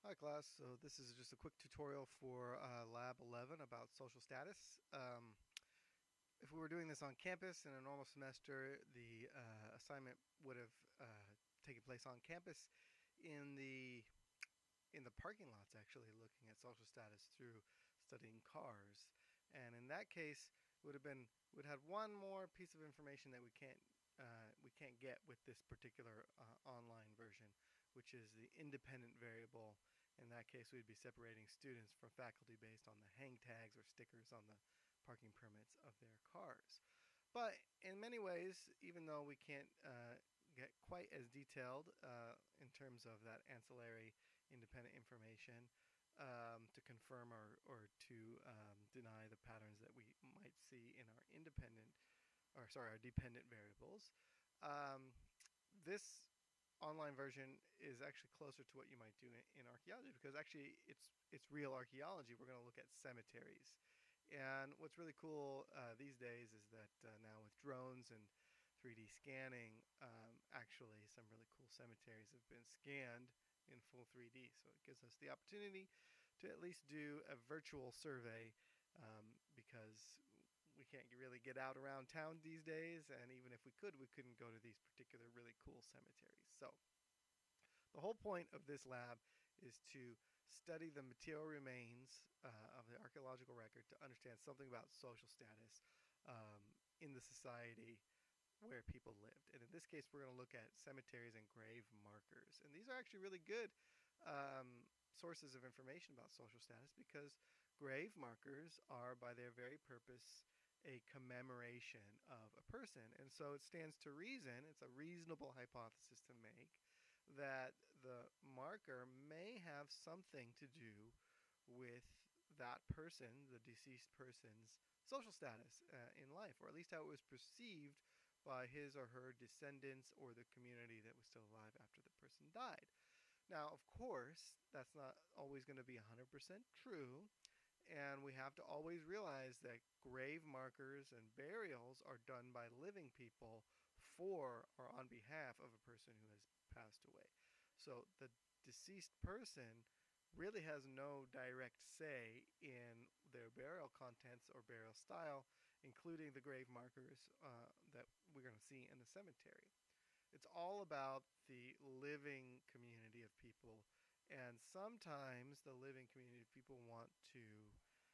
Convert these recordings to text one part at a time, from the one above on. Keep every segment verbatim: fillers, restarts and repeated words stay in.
Hi class, so this is just a quick tutorial for uh, Lab eleven about social status. Um, if we were doing this on campus in a normal semester, the uh, assignment would have uh, taken place on campus in the in the parking lots, actually looking at social status through studying cars. And in that case, would have been would have one more piece of information that we can't uh, we can't get with this particular uh, online version, which is the independent variable. In that case, we'd be separating students from faculty based on the hang tags or stickers on the parking permits of their cars. But in many ways, even though we can't uh, get quite as detailed uh, in terms of that ancillary independent information um, to confirm or, or to um, deny the patterns that we might see in our independent, or sorry, our dependent variables, um, this online version is actually closer to what you might do in, in archaeology because actually it's it's real archaeology. We're going to look at cemeteries, and what's really cool uh, these days is that uh, now with drones and three D scanning, um, actually some really cool cemeteries have been scanned in full three D. So it gives us the opportunity to at least do a virtual survey um, because we can't really get out around town these days, and even if we could, we couldn't go to these particular really cool cemeteries. So the whole point of this lab is to study the material remains uh, of the archaeological record to understand something about social status um, in the society where people lived. And in this case, we're going to look at cemeteries and grave markers. And these are actually really good um, sources of information about social status because grave markers are, by their very purpose, a commemoration of a person. And so it stands to reason, it's a reasonable hypothesis to make, that the marker may have something to do with that person, the deceased person's social status uh, in life, or at least how it was perceived by his or her descendants or the community that was still alive after the person died. Now, of course, that's not always going to be one hundred percent true, and we have to always realize that grave markers and burials are done by living people for or on behalf of a person who has passed away. So the deceased person really has no direct say in their burial contents or burial style, including the grave markers uh, that we're going to see in the cemetery. It's all about the living community of people, and sometimes the living community of people want to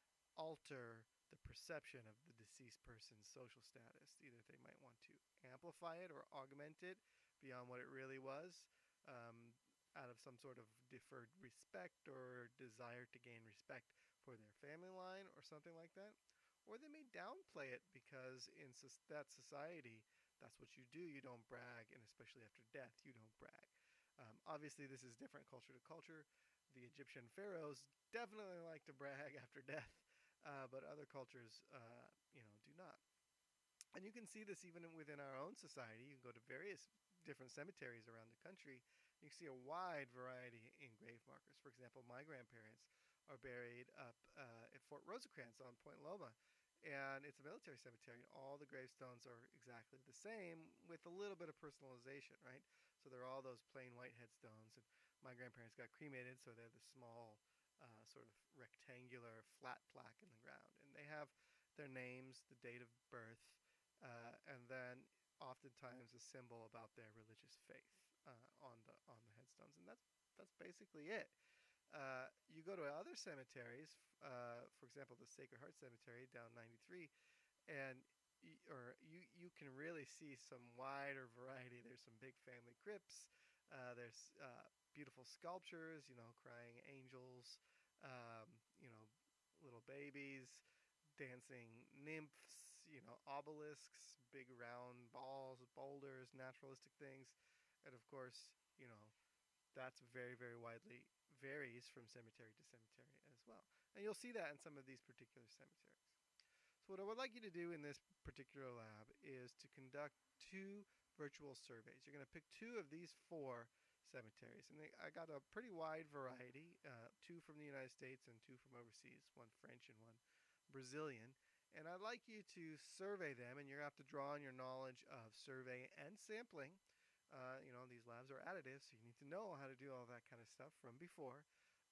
alter the perception of the deceased person's social status. Either they might want to amplify it or augment it beyond what it really was, um, out of some sort of deferred respect or desire to gain respect for their family line or something like that. Or they may downplay it because in that society, that's what you do. You don't brag, and especially after death, you don't brag. Um, obviously, this is different culture to culture. The Egyptian pharaohs definitely like to brag after death, uh, but other cultures, uh, you know, do not. And you can see this even within our own society. You can go to various different cemeteries around the country. You can see a wide variety in grave markers. For example, my grandparents are buried up uh, at Fort Rosecrans on Point Loma, and it's a military cemetery. And all the gravestones are exactly the same, with a little bit of personalization, right? So they're all those plain white headstones. And my grandparents got cremated, so they're the small, uh, sort of rectangular, flat plaque in the ground, and they have their names, the date of birth, uh, and then oftentimes a symbol about their religious faith uh, on the on the headstones, and that's that's basically it. Uh, you go to other cemeteries, uh, for example, the Sacred Heart Cemetery down ninety-three, and y- or you you can really see some wider variety. There's some big family crypts. Uh, there's uh, beautiful sculptures, you know, crying angels, um, you know, little babies, dancing nymphs, you know, obelisks, big round balls, boulders, naturalistic things, and of course, you know, that's very, very widely varies from cemetery to cemetery as well. And you'll see that in some of these particular cemeteries. So what I would like you to do in this particular lab is to conduct two virtual surveys. You're going to pick two of these four cemeteries. And they, I got a pretty wide variety, uh, two from the United States and two from overseas, one French and one Brazilian. And I'd like you to survey them, and you're going to have to draw on your knowledge of survey and sampling. Uh, you know, these labs are additive, so you need to know how to do all that kind of stuff from before.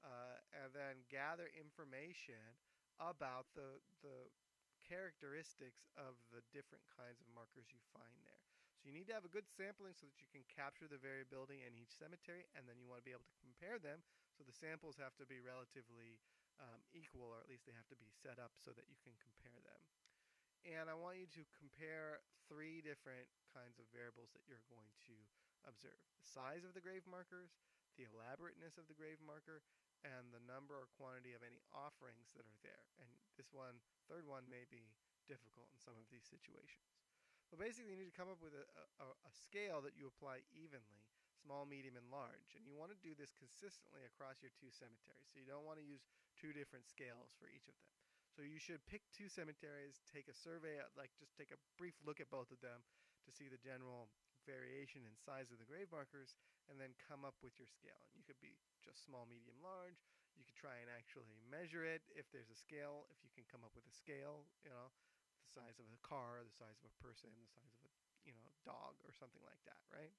uh, and then gather information about the the characteristics of the different kinds of markers you find there. So you need to have a good sampling so that you can capture the variability in each cemetery, and then you want to be able to compare them. So the samples have to be relatively um, equal, or at least they have to be set up so that you can compare them. And I want you to compare three different kinds of variables that you're going to observe: the size of the grave markers, the elaborateness of the grave marker, and the number or quantity of any offerings that are there. And this one, third one, may be difficult in some of these situations. But basically, you need to come up with a, a, a scale that you apply evenly: small, medium, and large. And you want to do this consistently across your two cemeteries. So you don't want to use two different scales for each of them. So you should pick two cemeteries, take a survey, like just take a brief look at both of them to see the general variation in size of the grave markers, and then come up with your scale. And you could be just small, medium, large. You could try and actually measure it if there's a scale, if you can come up with a scale, you know, the size of a car, the size of a person, the size of a, you know, dog or something like that, right?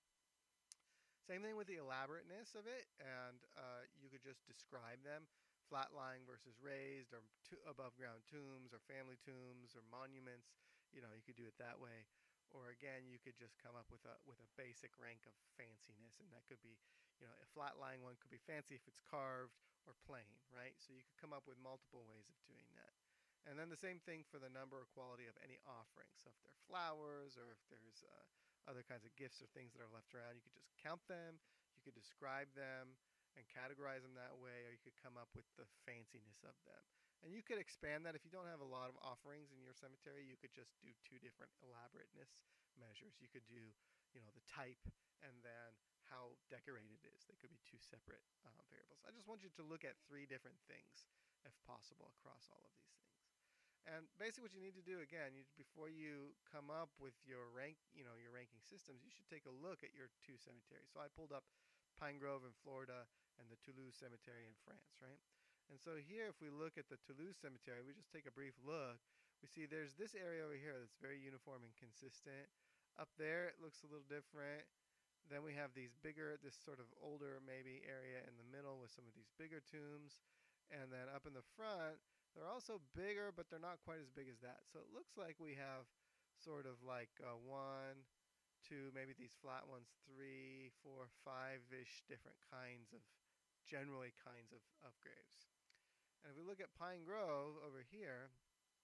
Same thing with the elaborateness of it, and uh, you could just describe them: flat lying versus raised, or to- above ground tombs, or family tombs, or monuments. You know, you could do it that way. Or again, you could just come up with a with a basic rank of fanciness, and that could be, you know, a flat lying one could be fancy if it's carved or plain, right? So you could come up with multiple ways of doing that. And then the same thing for the number or quality of any offering. So if they're flowers, or if there's uh, other kinds of gifts or things that are left around, you could just count them, you could describe them and categorize them that way, or you could come up with the fanciness of them. And you could expand that. If you don't have a lot of offerings in your cemetery, you could just do two different elaborateness measures. You could do, you know, the type and then how decorated it is. They could be two separate uh, variables. I just want you to look at three different things, if possible, across all of these things. And basically, what you need to do, again, you, before you come up with your rank, you know, your ranking systems, you should take a look at your two cemeteries. So I pulled up Pine Grove in Florida and the Toulouse Cemetery in France, right? And so here, if we look at the Toulouse Cemetery, we just take a brief look. We see there's this area over here that's very uniform and consistent. Up there, it looks a little different. Then we have these bigger, this sort of older maybe area in the middle with some of these bigger tombs. And then up in the front, they're also bigger, but they're not quite as big as that. So it looks like we have sort of like uh, one, two, maybe these flat ones, three, four, five-ish different kinds of, generally kinds of, of graves. And if we look at Pine Grove over here,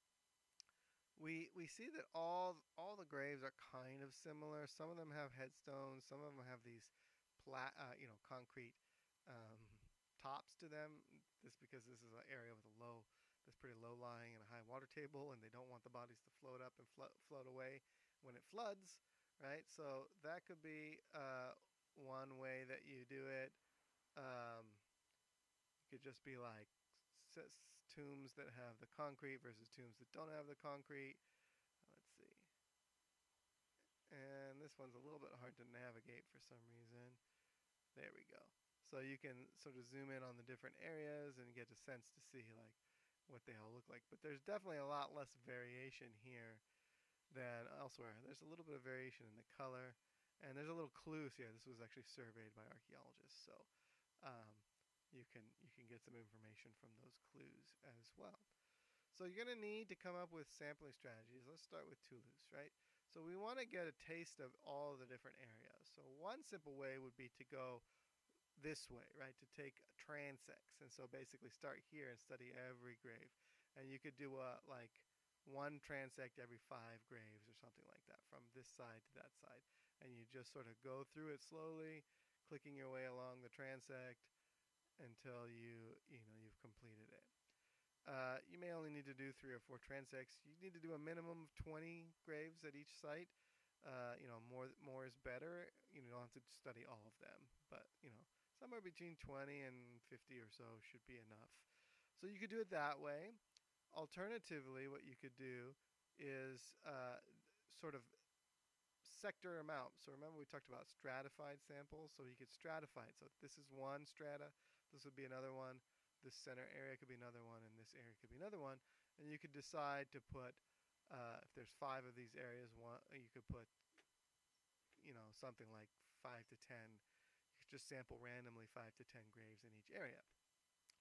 we we see that all all the graves are kind of similar. Some of them have headstones. Some of them have these, pla- uh, you know, concrete um, tops to them. This because this is an area with a low, that's pretty low lying and a high water table, and they don't want the bodies to float up and float float away when it floods, right? So that could be uh, one way that you do it. Um, it could just be like s- tombs that have the concrete versus tombs that don't have the concrete. Let's see. And this one's a little bit hard to navigate for some reason. There we go. So you can sort of zoom in on the different areas and get a sense to see like what they all look like. But there's definitely a lot less variation here than elsewhere. There's a little bit of variation in the color, and there's a little clue. So yeah, this was actually surveyed by archaeologists, so um, you can you can get some information from those clues as well. So you're going to need to come up with sampling strategies. Let's start with Toulouse, right? So we want to get a taste of all the different areas. So one simple way would be to go this way, right? To take transects. And so basically start here and study every grave. And you could do a, like one transect every five graves or something like that, from this side to that side. And you just sort of go through it slowly, clicking your way along the transect until you, you know, you've completed it. Uh, you may only need to do three or four transects. You need to do a minimum of twenty graves at each site. Uh, you know, more more is better. You don't have to study all of them, but you know, somewhere between twenty and fifty or so should be enough. So you could do it that way. Alternatively, what you could do is uh, sort of sector amount. So remember we talked about stratified samples. So you could stratify it. So this is one strata. This would be another one. This center area could be another one, and this area could be another one. And you could decide to put, uh, if there's five of these areas, one you could put, you know, something like five to ten. You could just sample randomly five to ten graves in each area.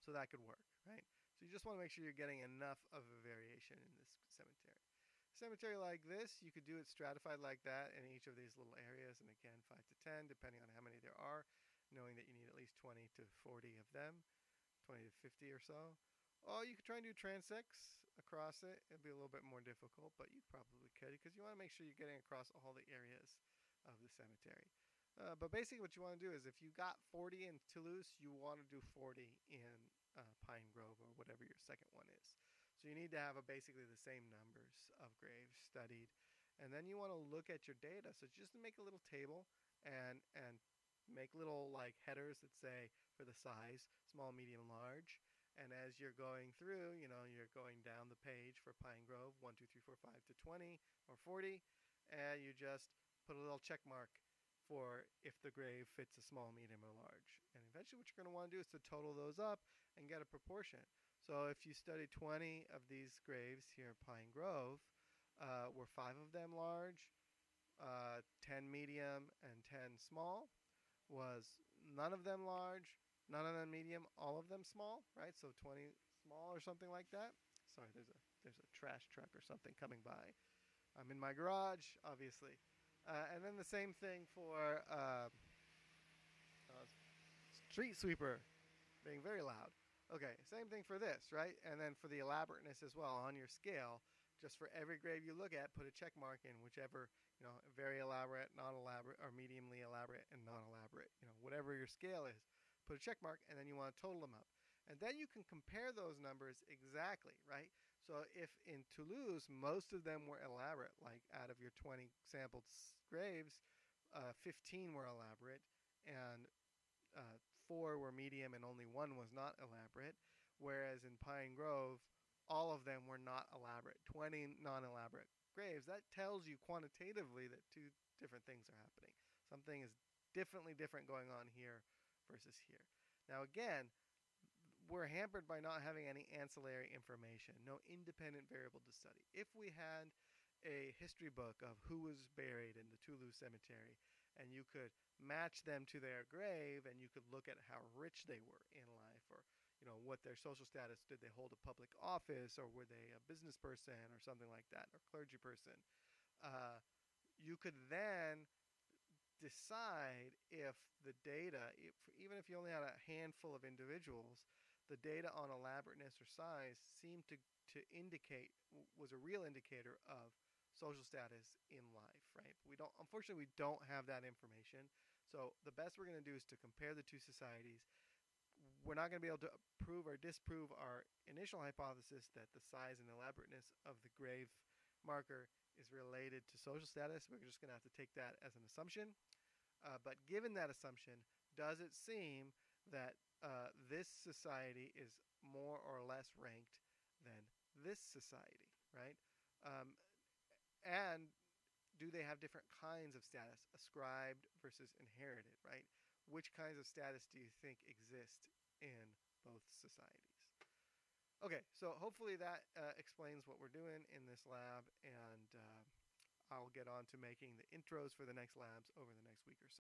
So that could work, right? So you just want to make sure you're getting enough of a variation in this cemetery. Cemetery like this, you could do it stratified like that in each of these little areas, and again, five to ten, depending on how many there are, knowing that you need at least twenty to forty of them, twenty to fifty or so. Or you could try and do transects across it. It'd be a little bit more difficult, but you probably could because you want to make sure you're getting across all the areas of the cemetery. Uh, but basically what you want to do is if you got forty in Toulouse, you want to do forty in uh, Pine Grove or whatever your second one is. So you need to have a, basically the same numbers of graves studied. And then you want to look at your data. So just to make a little table and, and make little like headers that say for the size, small, medium, large. And as you're going through, you know, you're going down the page for Pine Grove, one, two, three, four, five to twenty or forty. And you just put a little check mark for if the grave fits a small, medium, or large. And eventually what you're going to want to do is to total those up and get a proportion. So if you study twenty of these graves here in Pine Grove, uh, were five of them large, uh, ten medium, and ten small? Was none of them large, none of them medium, all of them small, right? So twenty small or something like that. Sorry, there's a there's a trash truck or something coming by. I'm in my garage, obviously. Uh, and then the same thing for uh, uh, street sweeper being very loud. Okay, same thing for this, right? And then for the elaborateness as well on your scale, just for every grave you look at, put a check mark in whichever, you know, very elaborate, non-elaborate, or mediumly elaborate and non-elaborate, you know, whatever your scale is, put a check mark, and then you want to total them up. And then you can compare those numbers exactly, right? So if in Toulouse, most of them were elaborate, like out of your twenty sampled graves, uh, fifteen were elaborate, and uh, four were medium and only one was not elaborate, whereas in Pine Grove, all of them were not elaborate, twenty non-elaborate graves. That tells you quantitatively that two different things are happening. Something is definitely different going on here versus here. Now again, we're hampered by not having any ancillary information, no independent variable to study. If we had a history book of who was buried in the Toulouse cemetery, and you could match them to their grave, and you could look at how rich they were in life, or you know what their social status, did they hold a public office, or were they a business person or something like that, or clergy person, uh, you could then decide if the data, if, even if you only had a handful of individuals, the data on elaborateness or size seemed to, to indicate, was a real indicator of social status in life, right? We don't, unfortunately, we don't have that information. So the best we're going to do is to compare the two societies. We're not going to be able to prove or disprove our initial hypothesis that the size and elaborateness of the grave marker is related to social status. We're just going to have to take that as an assumption. Uh, but given that assumption, does it seem that uh, this society is more or less ranked than this society, right? Um, and do they have different kinds of status, ascribed versus inherited, right? Which kinds of status do you think exist in both societies? Okay, so hopefully that uh, explains what we're doing in this lab, and uh, I'll get on to making the intros for the next labs over the next week or so.